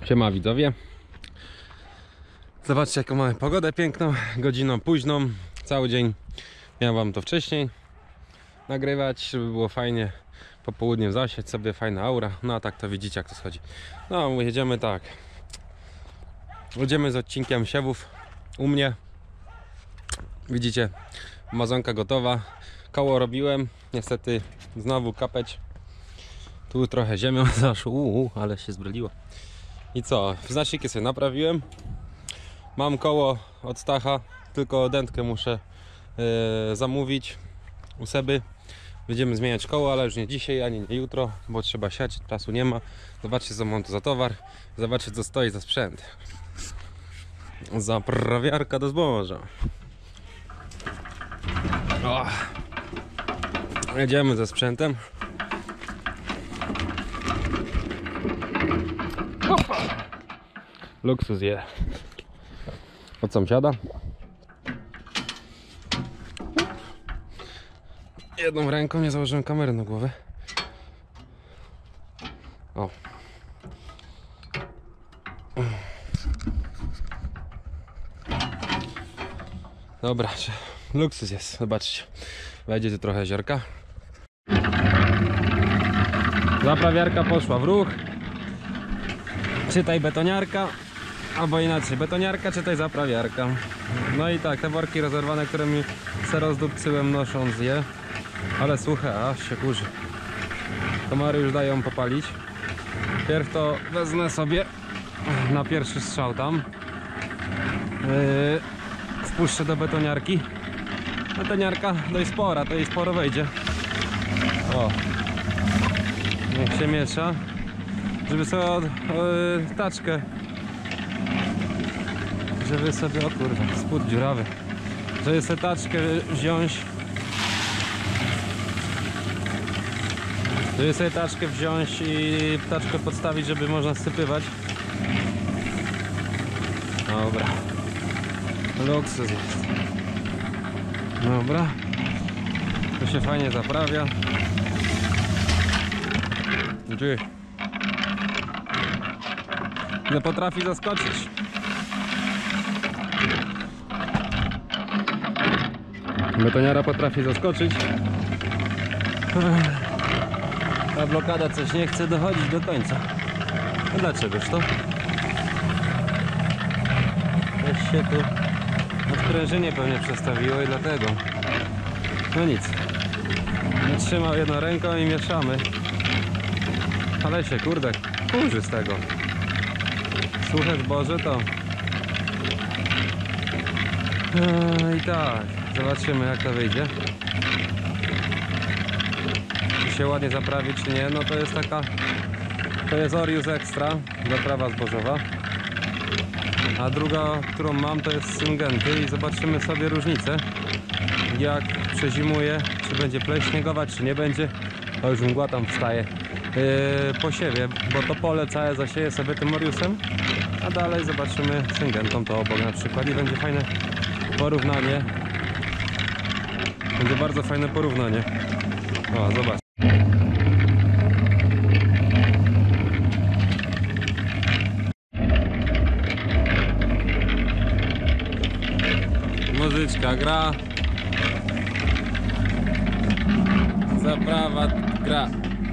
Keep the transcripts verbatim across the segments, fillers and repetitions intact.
Siema widzowie. Zobaczcie jaką mamy pogodę piękną, godziną późną, cały dzień. Miałem wam to wcześniej nagrywać, żeby było fajnie po południu zasiać sobie, fajna aura. No a tak to widzicie jak to schodzi. No jedziemy tak. Jedziemy z odcinkiem siewów u mnie. Widzicie, amazonka gotowa. Koło robiłem, niestety znowu kapeć. Tu trochę ziemią zaszło, uuu, ale się zbryliło. I co? Znaczniki sobie naprawiłem. Mam koło od Stacha, tylko dętkę muszę yy, zamówić u Seby. Będziemy zmieniać koło, ale już nie dzisiaj, ani nie jutro, bo trzeba siać, czasu nie ma. Zobaczcie co mam tu za towar, zobaczcie co stoi za sprzęt. Zaprawiarka do zboża. O. Jedziemy ze sprzętem. Opa. Luksus je. Od sąsiada. Jedną ręką nie założyłem kamery na głowę. O. Dobra, luksus jest, zobaczcie. Wejdzie tu trochę ziarka. Zaprawiarka poszła w ruch. Czytaj betoniarka, albo inaczej, betoniarka, czytaj zaprawiarka. No i tak, te worki rozerwane, które mi se rozdupcyłem nosząc je. Ale suche, aż się kurzy. Komary już dają popalić. Pierw to wezmę sobie na pierwszy strzał tam. Yy, wpuszczę do betoniarki. Betoniarka dość spora, to jej sporo wejdzie. O. Niech się miesza. Żeby sobie od, yy, taczkę. Żeby sobie, o kurwa, spód dziurawy. Żeby sobie taczkę wziąć. Żeby sobie taczkę wziąć i taczkę podstawić, żeby można sypywać. Dobra. Luksus jest. Dobra. To się fajnie zaprawia. Gdzie? Nie potrafi zaskoczyć. Betoniara potrafi zaskoczyć. Ta blokada coś nie chce dochodzić do końca. A dlaczegoż to? Coś się tu odprężenie pewnie przestawiło i dlatego. No nic. Nie trzymał jedną ręką i mieszamy. Ale się kurde kurzy z tego. Suche zboże to. Eee, I tak. Zobaczymy jak to wyjdzie. Czy się ładnie zaprawi czy nie. No to jest taka. To jest Orius Extra. Zaprawa zbożowa. A druga, którą mam, to jest Syngenty i zobaczymy sobie różnicę. Jak przezimuje, czy będzie pleść śniegowa, czy nie będzie. To już mgła tam wstaje. Yy, po siewie, bo to pole całe zasieje sobie tym Oriusem. A dalej zobaczymy Syngentą to obok na przykład i będzie fajne porównanie. Będzie bardzo fajne porównanie. O, zobacz. Muzyczka gra. Zaprawa gra.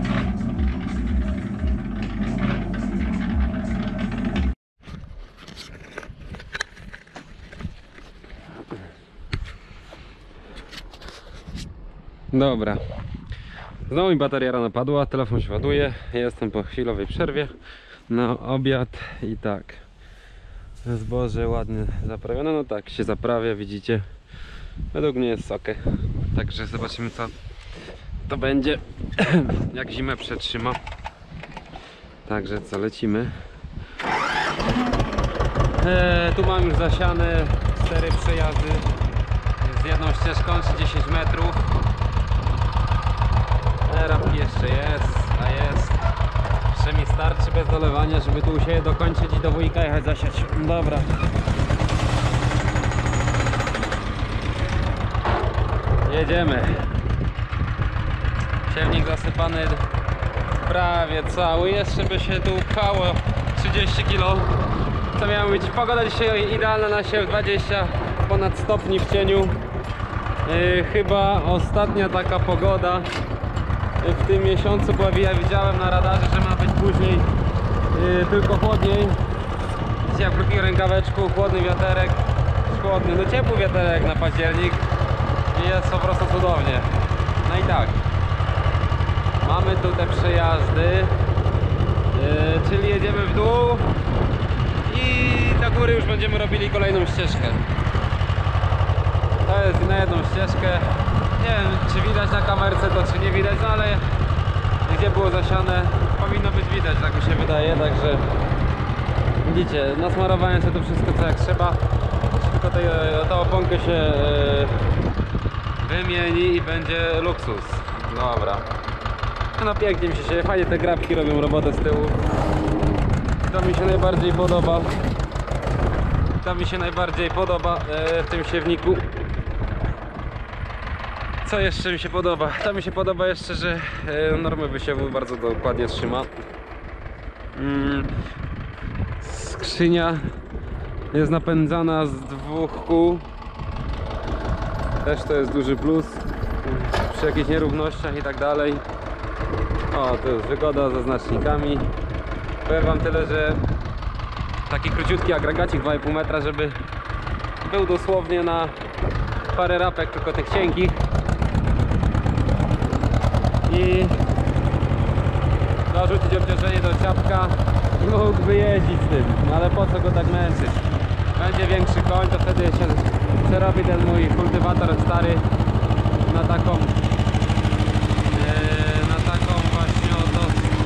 Dobra. Znowu mi bateria rano padła, telefon się ładuje. Jestem po chwilowej przerwie na obiad i tak. Zboże ładnie zaprawione, no tak się zaprawia, widzicie. Według mnie jest ok. Także zobaczymy co to będzie, jak zimę przetrzyma. Także co, lecimy. Eee, tu mam już zasiane cztery przejazdy z jedną ścieżką, trzydzieści metrów. E, rampki jeszcze jest, a jest. Jeszcze mi starczy bez dolewania, żeby tu się dokończyć i do wujka jechać zasiać. Dobra. Jedziemy. Siewnik zasypany prawie cały. Jeszcze by się tu pchało trzydzieści trzydzieści kilo. Co miało być? Pogoda dzisiaj idealna na siew, dwadzieścia ponad stopni w cieniu. Yy, chyba ostatnia taka pogoda w tym miesiącu, bo ja widziałem na radarze, że ma być później yy, tylko chłodniej. Dzisiaj w krótkim rękaweczku, chłodny wiaterek, chłodny, no ciepły wiaterek na październik i jest po prostu cudownie. No i tak, mamy tu te przejazdy, yy, czyli jedziemy w dół i do góry już będziemy robili kolejną ścieżkę. To jest na jedną ścieżkę. Nie wiem, czy widać na kamerce to, czy nie widać, no ale gdzie było zasiane, powinno być widać, tak mi się wydaje, także widzicie, nasmarowałem sobie to wszystko co jak trzeba. Tylko tej, ta oponkę się wymieni i będzie luksus. Dobra. No pięknie mi się dzieje, fajnie te grabki robią robotę z tyłu. To mi się najbardziej podoba. To mi się najbardziej podoba w tym siewniku. Co jeszcze mi się podoba? To mi się podoba jeszcze, że normy wysiewu bardzo dokładnie trzyma. Skrzynia jest napędzana z dwóch kół. Też to jest duży plus przy jakichś nierównościach i tak dalej. O, to jest wygoda ze znacznikami. Powiem wam tyle, że taki króciutki agregacik dwa i pół metra, żeby był dosłownie na parę rapek, tylko tych cienkich. I dorzucić obciążenie do ciapka i mógłby jeździć z tym, no ale po co go tak męczyć? Będzie większy koń, to wtedy się przerobi ten mój kultywator stary na taką yy, na taką właśnie oto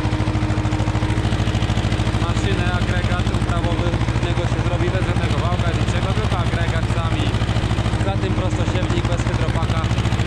maszynę, agregat uprawowy. Z niego się zrobi bez żadnego wałka, niczego, tylko agregat sami. Za tym prostosiewnik bez hydropaka.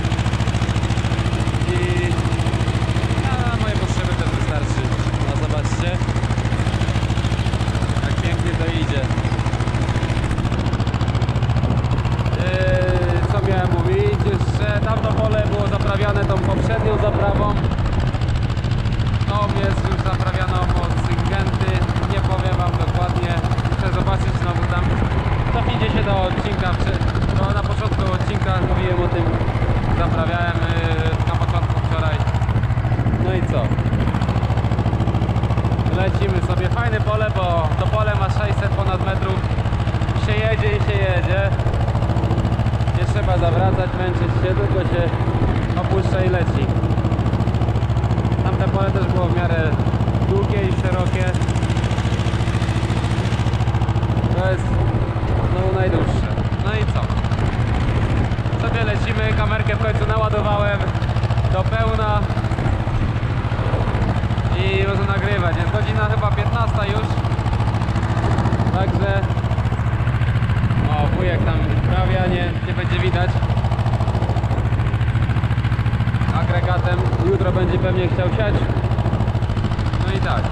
I na moje potrzeby też wystarczy. No zobaczcie, jak pięknie to idzie. Yy, co miałem mówić? Że tamto pole było zaprawiane tą poprzednią zaprawą. To jest już zaprawiano pod Syngenty. Nie powiem wam dokładnie. Muszę zobaczyć znowu tam. Cofnijcie się do odcinka. No, na początku odcinka mówiłem o tym. Zaprawiałem yy, na początku wczoraj. No i co? Lecimy sobie. Fajne pole, bo to pole ma sześćset ponad metrów. Się jedzie i się jedzie. Nie trzeba zawracać, męczyć się, tylko się opuszcza i leci. Tamte pole też było w miarę długie i szerokie. To jest no najdłuższe. No i co? Sobie lecimy, kamerkę w końcu naładowałem do pełna i można nagrywać. Jest godzina chyba piętnasta już. Także o, wujek tam wprawia, nie, nie będzie widać. Agregatem jutro będzie pewnie chciał siać. No i tak.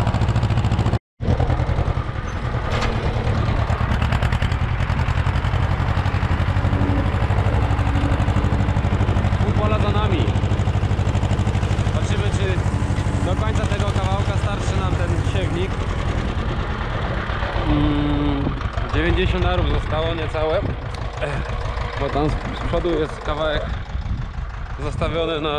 Pół pola za nami. Zobaczymy, czy do końca tego kawałka starczy nam ten siewnik. Mm, dziewięćdziesiąt arów zostało, niecałe. Bo tam z przodu jest kawałek zostawiony na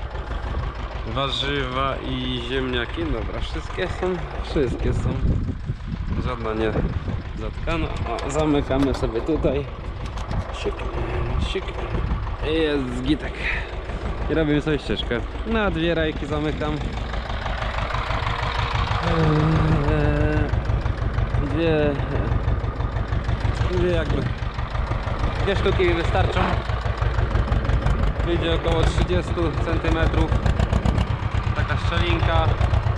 warzywa i ziemniaki. Dobra, wszystkie są? Wszystkie są. Żadna nie zatkana. O, zamykamy sobie tutaj. Sik, sik. I jest zgitek. I robimy sobie ścieżkę. Na dwie rajki zamykam. Dwie... Dwie jakby... Dwie sztuki wystarczą. Wyjdzie około trzydzieści centymetrów. Taka szczelinka.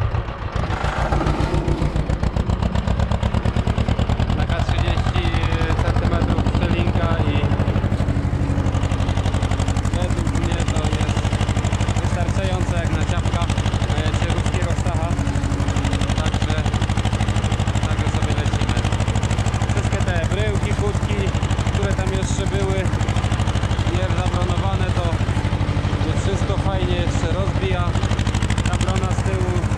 Taka trzydzieści centymetrów szczelinka i według mnie to jest wystarczające jak na ciapka ruskiego stacha. Także, także sobie lecimy. Wszystkie te bryłki, kutki, które tam jeszcze były niezabronowane, to wszystko fajnie jeszcze rozbija. Ta brona z tyłu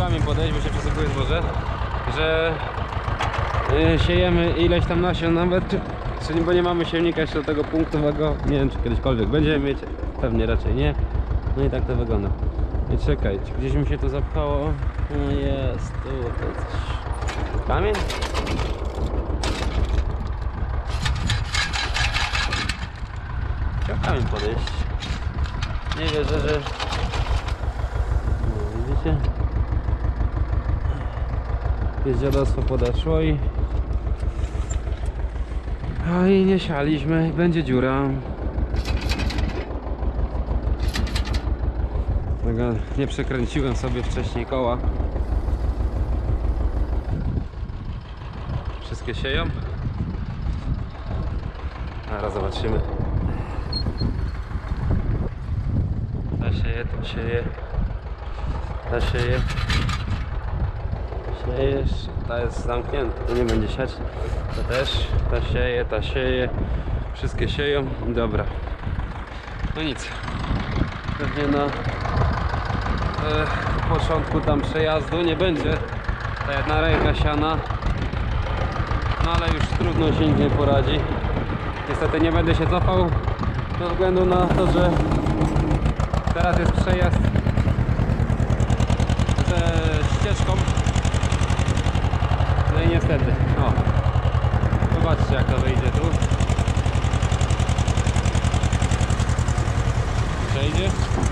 kamień podejść, bo się przesypuje zboże, że yy, siejemy ileś tam nasion nawet, czyli bo nie mamy siewnika jeszcze do tego punktowego. Nie wiem, czy kiedyśkolwiek będziemy mieć, pewnie raczej nie. No i tak to wygląda. I czekaj, czy gdzieś mi się to zapchało? No jest, tu to coś. Kamień? Chciał kamień podejść. Nie wierzę, że... No, widzicie? Jest dziadostwo podeszło i... A i nie sialiśmy, będzie dziura. Nie przekręciłem sobie wcześniej koła. Wszystkie sieją. Zaraz zobaczymy. Ta sieje, ta sieje. Ta sieje. Siejesz. Ta jest zamknięta, to nie będzie siać. Ta też. Ta sieje, ta sieje. Wszystkie sieją. Dobra. No nic. Pewnie na w początku tam przejazdu nie będzie ta jedna ręka siana, no ale już trudno się nie poradzi. Niestety nie będę się cofał ze względu na to, że teraz jest przejazd ze ścieżką. No i niestety, o, zobaczcie jak to wyjdzie tu. Przejdzie.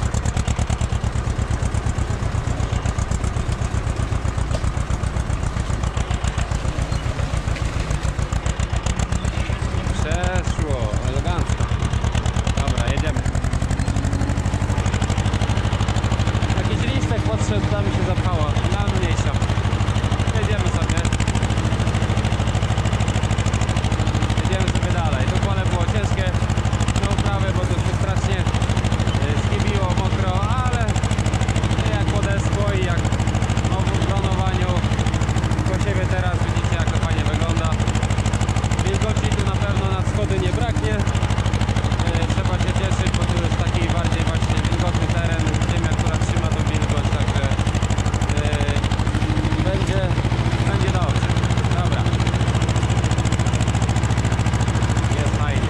Tam się zapchała, na mniejsza. Jedziemy sobie. Jedziemy sobie dalej. To pole było ciężkie do uprawy, bo to się strasznie skibiło, mokro, ale jak podeszło i jak w nowym planowaniu po siebie teraz widzicie jak to fajnie wygląda. Wilgoci tu na pewno na schody nie braknie. Trzeba się cieszyć, bo tu jest taki bardziej właśnie wilgotny teren, ziemia, która trzyma tą wilgoć, także Będzie, będzie dobrze. Dobra. Jest fajnie.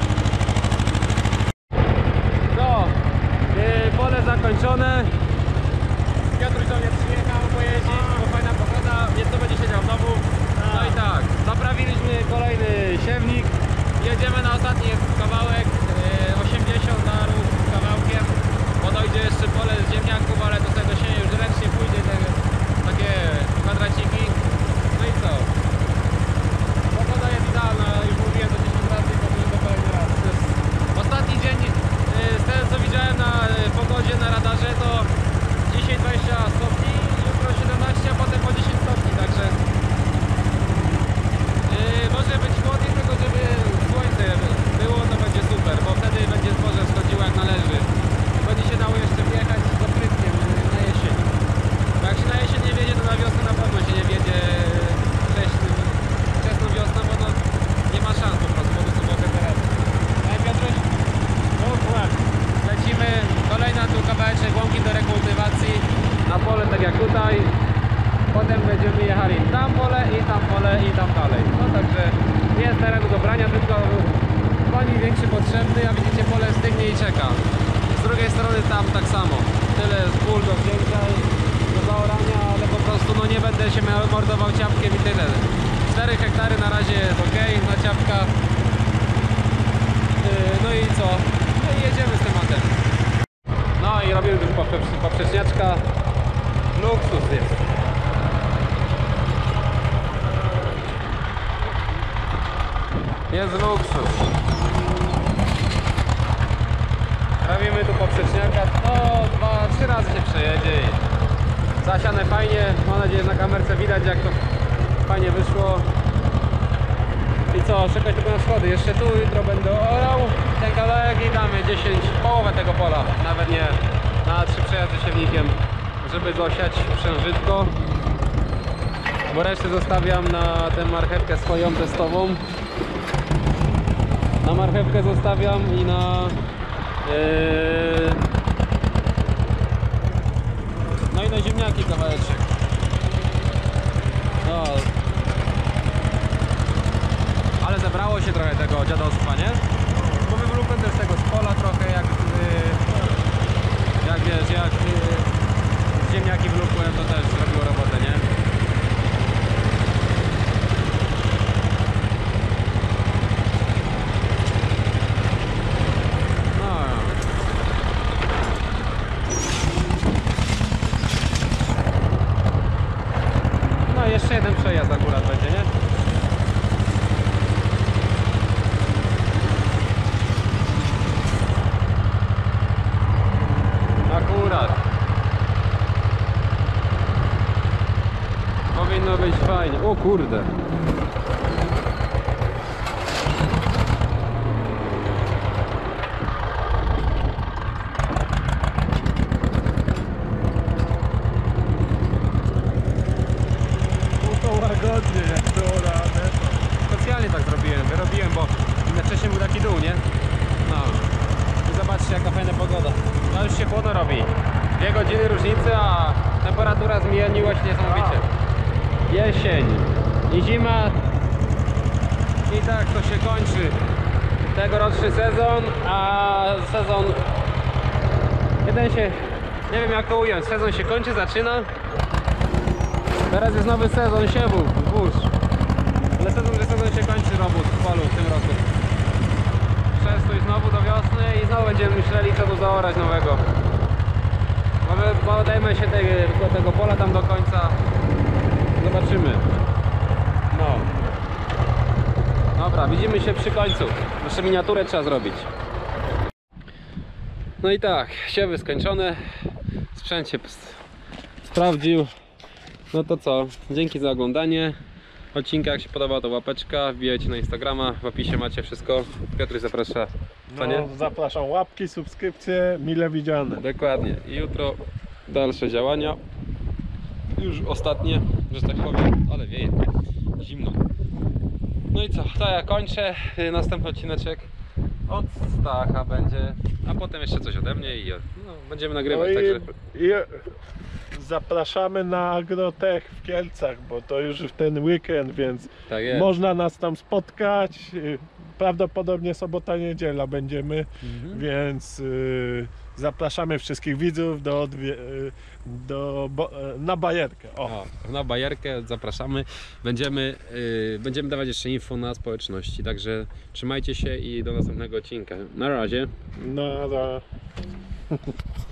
No, yy, pole zakończone. Piotruś do mnie przyjechał pojeździć, bo fajna pogoda, więc to będzie siedział znowu. No i tak, naprawiliśmy kolejny siewnik. Jedziemy na ostatni kawałek, yy, osiemdziesiąt na ruch kawałkiem, bo dojdzie jeszcze pole z ziemniaków, ale do tego się już ręcznie pójdzie ten, takie kwadraciki. No i co? Pogoda jest idealna, już mówiłem to dziesięć razy i powiem to kolejny raz. To jest ostatni dzień z tego co widziałem na pogodzie na radarze, to dzisiaj dwadzieścia stopni, jutro siedemnaście, a potem po dziesięć stopni, także yy, może być chłodniej, tylko żeby słońce było, to będzie super, bo wtedy będzie zboże schodziło jak należy. Będzie się dało jeszcze wjechać z oprytkiem na jesień. Bo jak się na jesień nie wiedzie, to na wiosnę na pewno się nie wiedzie wcześniej, wczesną wiosną, bo no, nie ma szans po prostu, bo to są temperatury. No i Piotruś? Dokładnie. Lecimy, kolejna tu kawałeczek łąki do rekultywacji na pole, tak jak tutaj. Potem będziemy jechali tam pole i tam pole i tam dalej. No także jest teren do brania, tylko pani większy potrzebny, a widzicie pole stygnie i czeka. Z drugiej strony tam tak samo. Tyle jest pól do wzięcia i do zaorania, ale po prostu no nie będę się mordował ciapkiem i tyle. cztery hektary na razie jest ok na ciapka. No i co? No i jedziemy z tematem. No i robimy już poprzeczniaczka. Luksus jest. Jest luksus. Robimy tu poprzeczniaka. No, dwa, trzy razy się przejedzie i zasiane fajnie. Mam nadzieję, że na kamerce widać jak to fajnie wyszło. I co, czekać tylko na schody. Jeszcze tu jutro będę orał ten kawałek i damy dziesięć, połowę tego pola. Nawet nie, na trzy przejazdy siewnikiem, żeby dosiać przężytko. Bo resztę zostawiam na tę marchewkę swoją testową. Na marchewkę zostawiam i na yy... no i Fajne ziemniaki kawałeczek. No. Ale zebrało się trochę tego dziadostwa, nie? Bo wywlókłem też tego z pola trochę, jak yy, jak wiesz, jak yy, ziemniaki wlókłem, to też robiło robotę, nie? No. No jeszcze jeden przejazd akurat będzie, nie? Akurat. Powinno być fajnie. O kurde. To łagodnie, jak to radę. Specjalnie tak zrobiłem, wyrobiłem, bo wcześniej był taki dół, nie? No. I zobaczcie, jaka fajna pogoda. No już się chłodno robi. Dwie godziny różnicy, a temperatura zmieniła się niesamowicie. Jesień i zima. I tak to się kończy. Tegoroczny sezon, a sezon... Jeden się... Nie wiem jak to ująć. Sezon się kończy, zaczyna. Teraz jest nowy sezon siewów, zbóż. Ale sezon, że sezon się kończy robót w polu w tym roku. Przestój znowu do wiosny i znowu będziemy myśleli, co tu zaorać nowego. Podejmę się tego, tego pola tam do końca. Zobaczymy. No. Dobra, widzimy się przy końcu. Jeszcze miniaturę trzeba zrobić. No i tak, siewy skończone. Sprzęt się sprawdził. No to co, dzięki za oglądanie odcinka. Jak się podoba, to łapeczka, wbijajcie na Instagrama, w opisie macie wszystko. Piotr zaprasza. Co nie? No, zapraszam, łapki, subskrypcje, mile widziane. Dokładnie. I jutro dalsze działania. Już ostatnie, że tak powiem, ale wieje, zimno. No i co, to ja kończę. Następny odcineczek od Stacha będzie, a potem jeszcze coś ode mnie i no, będziemy nagrywać, No i, także... i zapraszamy na Agrotech w Kielcach, bo to już w ten weekend, więc Tak jest. można nas tam spotkać. Prawdopodobnie sobota, niedziela będziemy, Mhm. więc y, zapraszamy wszystkich widzów do, odwie- y, do bo, na bajerkę. O. O, na bajerkę zapraszamy. Będziemy, yy, będziemy dawać jeszcze info na społeczności, także trzymajcie się i do następnego odcinka. Na razie. Na, na...